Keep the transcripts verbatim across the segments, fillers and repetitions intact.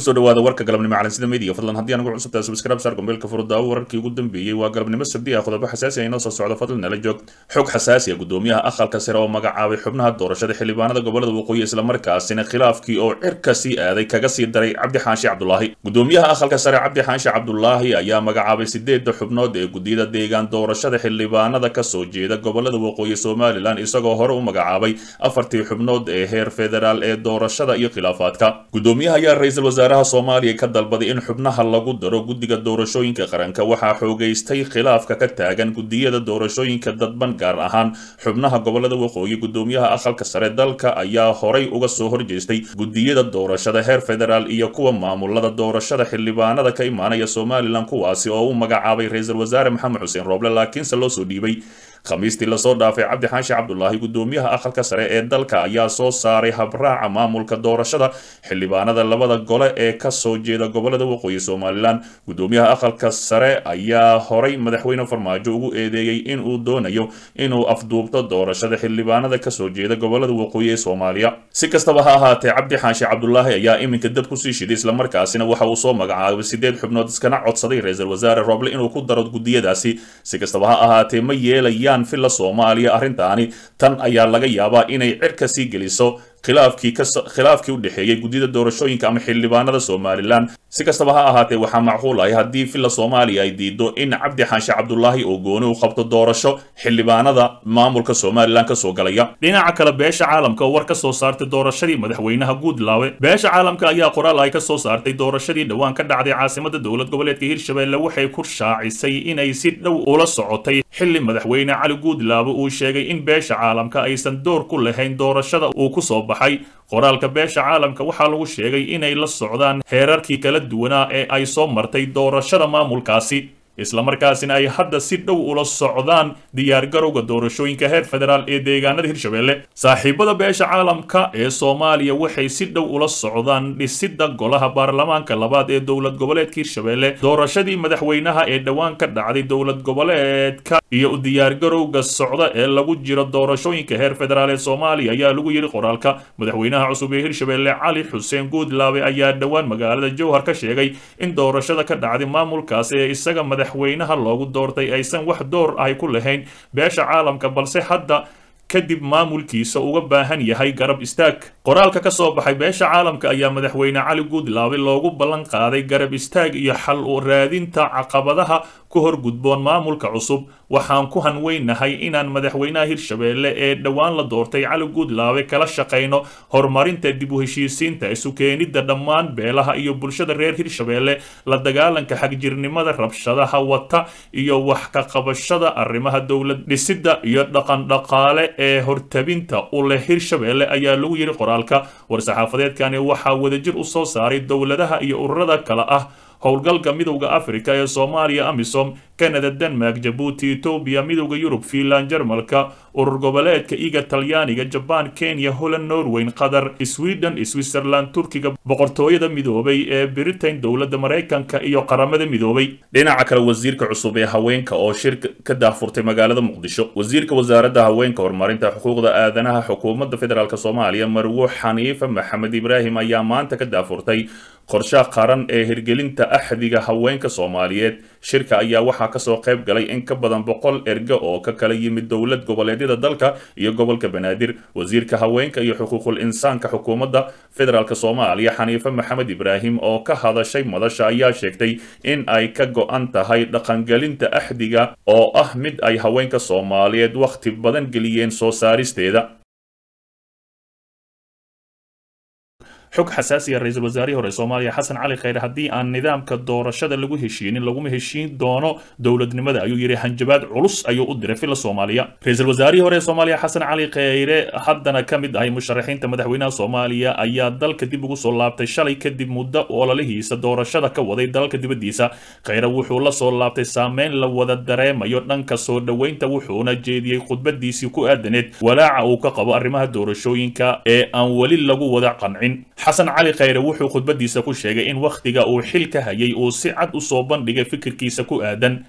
kusoo dhawaada warka galabnimo calansida media fadlan haddii aan ugu cusubtahay subscribe saar gombeelka furda wararkii ugu dambeeyay waa galabnimo sabti ah qodobo xasaasi ah inoo soo socdo fadlan nala joog xog xasaasi ah gudoomiyaha aqalka sare oo magacaabay xubnaha doorashada xildhibaanada gobolada waqooyi isla markaasina khilaafkii oo cirka sii aaday kaga sii daray cabdi xaashi cabdulaahi gudoomiyaha aqalka sare cabdi xaashi cabdulaahi ayaa magacaabay sideedda xubnood ee gudiyada deegaan doorashada xildhibaanada ka soo jeeda gobolada waqooyi Soomaaliland isagoo hore u magacaabay afartii xubnood ee heer federaal ee doorashada iyo khilaafaadka gudoomiyaha ayaa ra'iisul wasaaraha Soomaaliya ka dalbaday in xubnaha lagu daro gudiga doorashooyinka qaranka waxa xoogeystay khilaafka ka taagan gudiyada doorashooyinka dadban gaar ahaan xubnaha gobolada waqooyi gudoomiyaha aqalka sare dalka ayaa horay uga soo horjeestay gudiyada doorashada heer federaal iyo kuwa maamulada doorashada xildhibaanada ka imaanaya Soomaaliland kuwaasi oo uu magacaabay ra'iisul wasaare Maxamed Xuseen Rooble laakiin se loo soo dhiibay khamiistii la soo dhaafay cabdi xaashi cabdulaahi gudoomiyaha aqalka sare ee dalka ayaa soo saaray habraaca maamulka doorashada xildhibaanada labada gole ee ka soo jeeda gobolada waqooyi Soomaaliland gudoomiyaha aqalka sare ayaa horay madaxweyne farmaajo ugu eedeeyay in uu doonayo inuu afduubto doorashada xildhibaanada ka soo jeeda gobolada waqooyi ee Soomaaliya si kastaba ha ahaatee cabdi xaashi cabdulaahi ayaa iminka dad ku sii shiday isla markaasina waxa uu soo magacaabay sideed xubnood iskana codsaday ra'iisul wasaare Rooble inuu ku daro gudiyadaasi si kastaba ha ahaatee ma yeelayaan filla Soomaaliya arrintaani tan ayaa laga yaabaa inay cirka sii geliso khilaafkii ka khilaafkii u dhaxeeyay gudida doorashooyinka ama xildhibaanada Soomaaliland si kastaba ha ahaatee waxa macquul ah haddii filla Soomaaliya ay diido in cabdi xaashi cabdulaahi oo gooni u qabto doorasho xildhibaanada maamulka Soomaaliland ka soo galaya dhinaca kale beesha caalamka oo war ka soo saartay doorashadii madaxweynaha Guudlaawe beesha caalamka ayaa qoraal ay ka soo saartay doorashadii dhawaan ka dhacday caasimadda dowlad goboleedka Hirshabelle waxay ku shaacisay inay si dhow ula socotay xilli madaxweyne Cali Guudlaawe uu sheegay in beesha caalamka aysan door ku lahayn doorashada uu ku soo baxay qoraalka beesha caalamka waxaa lagu sheegay inay la socdaan heerarkii kala duwanaa ee ay soo martay doorashada maamulkaasi isla markaasina ay hadda si dhow ula socdaan diyaar garowga doorashooyinka heer federaal ee deegaanada Hirshabelle saaxiibada beesha caalamka ee Soomaaliya waxay si dhow ula socdaan dhisidda golaha baarlamaanka labaad ee dowlad goboleedka Hirshabelle doorashadii madaxweynaha ee dhawaan ka dhacday dowlad goboleedka iyo u diyaar garowga socda ee lagu jiro doorashooyinka heer federaal ee Soomaaliya ayaa lagu yiri qoraalka madaxweynaha cusub ee Hirshabelle Cali Xuseen Guudlaawe ayaa dhawaan magaalada Jowhar ka sheegay in doorashada ka dhacday maamulkaas ee isaga madaxweynaha loogu doortay aysan wax door ay ku lahayn beesha caalamka balse hadda kadib maamulkiisa uga baahan yahay garab istaag qoraalka ka soo baxay beesha caalamka ayaa madaxweyne Cali Guudlaawe loogu ballan qaaday garab istaag iyo xal u raadinta caqabadaha ku hor gudboon maamulka cusub waxaan ku hanweynahay inaan madaxweynaha Hirshabelle ee dhawaan la doortay Cali Guudlaawe kala shaqeyno horumarinta dib u heshiisiinta isu keenida dhammaan beelaha iyo bulshada reer Hirshabelle la dagaalanka xagjirnimada rabshadaha wata iyo wax ka qabashada arrimaha dowlad dhisidda iyo dhaqan dhaqaale ee hortabinta u leh Hirshabelle ayaa lagu yiri qoraalka war-saxaafadeedkani waxaa wadajir u soo saaray dowladaha iyo ururada kala ah howlgalka midowga Afrika ee Soomaaliya AMISOM Canada Denmark Djibouti Ethiopia midowga Yurub Finland Jarmalka urur goboleedka iga Talyaaniga Japan Kenya Holland Norway Qatar Sweden Switzerland Turkiga boqortooyada midoobay ee Britain dowladda Mareykanka iyo qaramada midoobay dhinaca kale wasiirka cusub ee haweenka oo shir ka daafurtay magaalada Muqdisho wasiirka wasaaradda haweenka horumarinta xuquuqda aadanaha xukuumadda federaalka Soomaaliya Marwo Xaniifa Maxamed Ibraahim ayaa maanta ka daafurtay qorshaha qaran ee hirgelinta axdiga haweenka Soomaaliyeed shirka ayaa waxa ka soo qayb galay in ka badan boqol erga oo ka kala yimid dowlad goboleedyada dalka iyo gobolka Banaadir wasiirka haweenka iyo xuquuqul insaanka xukuumadda federaalka Soomaaliya Xaniifa Maxamed Ibraahim oo ka hadashay madasha ayaa sheegtay in ay ka go'an tahay dhaqangelinta axdiga oo ah mid ay haweenka Soomaaliyeed waqti badan geliyeen soo saaristeeda xog xasaasi ah ra'iisul wasaare hore Soomaaliya Xasan Cali Khayre hadii aan nidaamka doorashada lagu heshiinin lagu ma heshiin doono dowladnimada ayuu yiri hanjabaad culus ayuu u diray filla Soomaaliya ra'iisul wasaare hore Soomaaliya Xasan Cali Khayre haddana kamid ah musharaxiinta madaxweynaha Soomaaliya ayaa dalka dib ugu soo laabtay shalay kadib muddo ololihiisa doorashada ka waday dalka dibadiisa Khayre wuxuu la soo laabtay saameyn la wada dareemayo dhanka soo dhaweynta wuxuuna jeediyay khudbadiisii ku aadaneed walaaca uu ka qabo arrimaha doorashooyinka ee aan wali lagu wada qancin xasan cali khayre wuxuu khudbadiisa ku sheegay in waqtiga uu xilka hayay uu si cad u soo bandhigay fikirkiisa ku aadan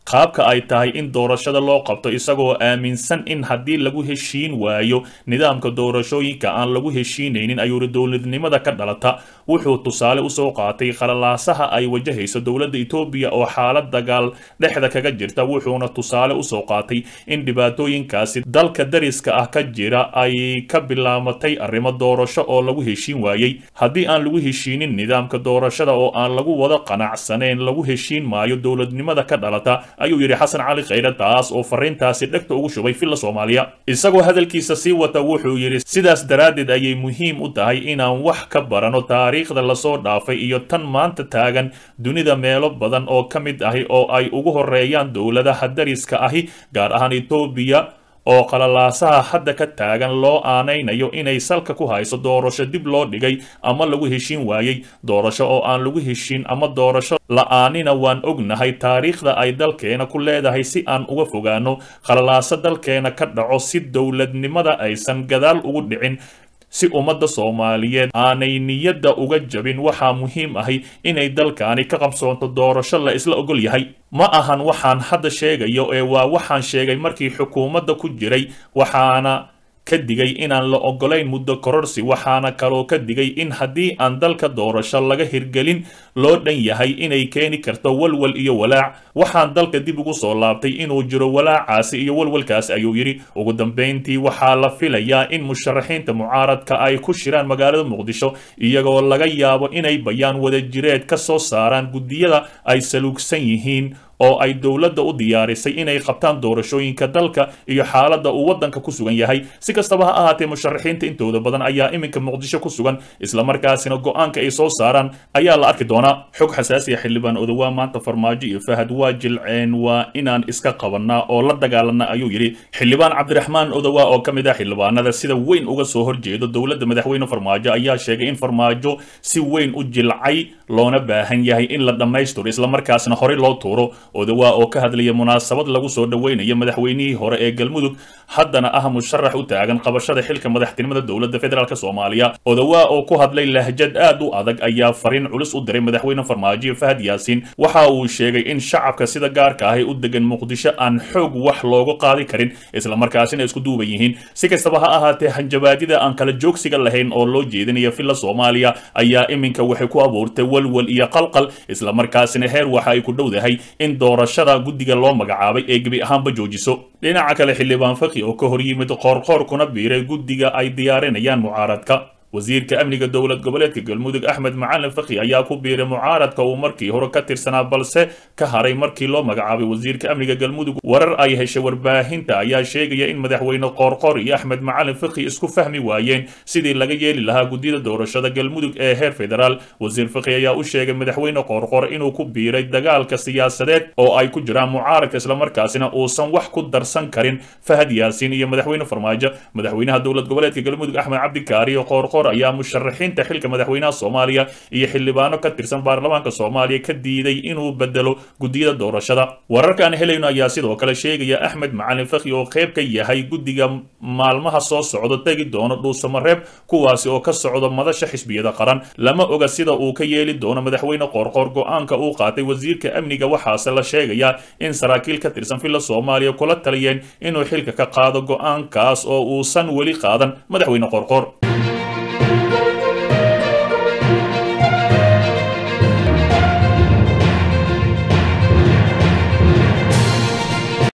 qaabka ay tahay in doorashada loo qabto isagoo aaminsan in haddii lagu heshiin waayo nidaamka doorashooyinka aan lagu heshiinaynin ayuu dowladnimada ka dhalata wuxuu tusaale usoo qaatay qalalaasaha ay wajahayso dowladda Itoobiya oo xaalad dagaal dhexda kaga jirta wuxuuna tusaale usoo qaatay in dhibaatooyinkaasi dalka dariska ah ka jira ay ka bilaamatay arrimo doorasho oo lagu heshiin waayay haddii aan lagu heshiinin nidaamka doorashada oo aan lagu wada qanacsaneyn lagu heshiin maayo dowladnimada ka dhalata ayuu yiri Xasan Cali Khayre taas oo fariintaasi dhagta ugu shubay filla Soomaaliya isagoo hadalkiisa sii wata wuxuu yiri sidaas daraadid ayay muhiim u tahay inaan wax ka barano taariikhda la soo dhaafay iyo tan maanta taagan dunida meelo badan oo ka mid ah oo ay ugu horeeyaan dowladaha dariska ahi gaar ahaan Itoobiya oo qalalaasaha hadda ka taagan loo aanaynayo inay salka ku hayso doorasho dib loo dhigay ama lagu heshiin waayay doorasho oo aan lagu heshiin ama doorasho la'aanina waan ognahay taariikhda ay dalkeena ku leedahay si aan uga fogaano qalalaasa dalkeena ka dhaco si dowladnimada aysan gadaal ugu dhicin si ummadda Soomaaliyeed aanay niyadda uga jabin waxa muhiim ahi inay dalkaani ka qabsoonto doorasho la isla ogol yahay ma ahan waxaan hadda sheegayo ee waa waxaan sheegay markii xukuumadda ku jiray waxaana ka digay inaan la ogolayn muddo kororsi waxaana kaloo ka digay in haddii aan dalka doorasho laga hirgelin loo dhan yahay inay keeni karto walwal iyo walaac waxaan dalka dib ugu soo laabtay inuu jiro walaacaasi iyo walwalkaas ayuu yiri ugu dambeyntii waxaa la filayaa in musharaxiinta mucaaradka ay ku shiraan magaalada Muqdisho iyagoo laga yaabo inay bayaan wada jireed ka soo saaraan gudiyada ay saluugsan yihiin oo ay dowladda u diyaarisay inay qabtaan doorashooyinka dalka iyo xaaladda uu wadanka ku sugan yahay si kastaba ha ahaatee musharaxiinta intooda badan ayaa iminka Muqdisho ku sugan isla markaasina go'aanka ay soo saaraan ayaa la arki doonaa xog xasaasi ah xildhibaan Odawa maanta farmaajo iyo Fahad waa jilceen waa inaan iska qabanaa oo la dagaalana ayuu yiri xildhibaan Cabdiraxmaan Odawa oo kamid ah xildhibaanada sida weyn uga soo horjeedo dowladda madaxweyne farmaajo ayaa sheegay in farmaajo si weyn u jilcay loona baahan yahay in la dhameystiro isla markaasina hore loo tuuro Odawa oo ka hadlaya munaasabad lagu soo dhaweynayo madaxweynihii hore ee Galmudug haddana ah musharax u taagan qabashada xilka madaxtinimada dowladda federaalka Soomaaliya Odawa oo ku hadlay lahjad aad u adag ayaa fariin culus u diray madaxweyne farmaajo Fahad Yaasiin waxa uu sheegay in shacabka sida gaarka ah u degan Muqdisho aan xoog wax loogu qaadi karin isla markaasina isku duuban yihiin si kastaba ha ahaatee hanjabaadida aan kala joogsiga lahayn oo loo jeedinayo filla Soomaaliya ayaa iminka waxay ku abuurtay walwal iyo qalqal isla markaasina heer waxa ay ku dhowdahay in doorashada guddiga loo magacaabay ee gabi ahaanba joojiso dhinaca kale xildhibaan Faqi oo ka hor yimid qorqor kuna biiray guddiga ay diyaarinayaan mucaaradka wasiirka amniga dowlad goboleedka Galmudug Axmed Macalin Faqi ayaa ku biiray mucaaradka uu markii hore ka tirsanaa balse ka haray markii loo magacaabay wasiirka amniga Galmudug warar ay heshay warbaahinta ayaa sheegaya in madaxweyne Qorqor iyo Axmed Macalin Faqi isku fahmi waayeen sidii laga yeeli lahaa guddida doorashada Galmudug ee heer federaal wasiir Faqi ayaa u sheegay madaxweyne Qorqor inuu ku biiray dagaalka siyaasadeed oo ay ku jiraan mucaaradka isla markaasina uusan wax ku darsan karin Fahad Yaasiin iyo madaxweyne farmaajo madaxweynaha dowlad goboleedka Galmudug Axmed Cabdi Kaariyo Qorqor ayaa musharaxiinta xilka madaxweynaha Soomaaliya iyo xildhibaano ka tirsan baarlamaanka Soomaaliya ka diiday inuu bedelo gudiyada doorashada wararkan helayno ayaa sidoo kale sheegaya Axmed Macalin Faqi oo qayb ka yahay gudiga maalmaha soo socdo tagi doono Dhuusamareeb kuwaasi oo ka socdo madasha xisbiyada qaran lama oga sida uu ka yeeli doono madaxweyne Qorqor go'aanka uu qaatay wasiirka amniga waxaase la sheegaya in saraakiil ka tirsan filla Soomaaliya kula taliyeen inuu xilka ka qaado go'aankaas oo uusan weli qaadan madaxweyne Qorqor